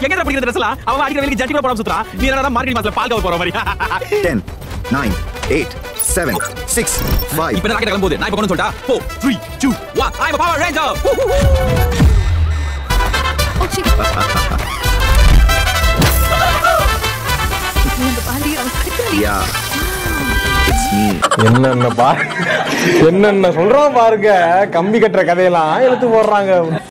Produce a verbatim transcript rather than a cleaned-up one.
எங்கடா படிக்கிற Dressலாம் அவன் அடிக்கிற வேலைக்கு ஜட்டி கூட போடாம சுத்துறான் நீ என்னடா மார்க்கெட் மாஸ்ல பால் கவர் போற மாதிரி ten nine eight seven six five இப்போ ராக்கெட் கிளம்புது நான் இப்போ கொண்டு சொல்டா four three two one I'm a Power Ranger Oh shit இந்த பாண்டி அவன் yeah it's me என்னென்ன பா என்னென்ன சொல்றான் பாருங்க கம்பி கட்டுற கதையெல்லாம் எடுத்து போடுறாங்க